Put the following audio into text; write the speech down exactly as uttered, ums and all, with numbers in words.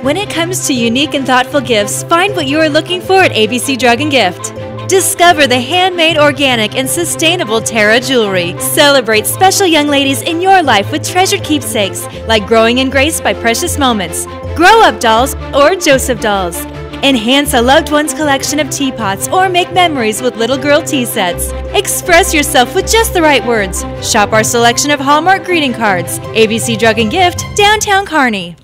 When it comes to unique and thoughtful gifts, find what you are looking for at A B C Drug and Gift. Discover the handmade, organic, and sustainable Terra jewelry. Celebrate special young ladies in your life with treasured keepsakes like Growing in Grace by Precious Moments, Grow Up Dolls, or Joseph Dolls. Enhance a loved one's collection of teapots or make memories with little girl tea sets. Express yourself with just the right words. Shop our selection of Hallmark greeting cards. A B C Drug and Gift, downtown Kearney.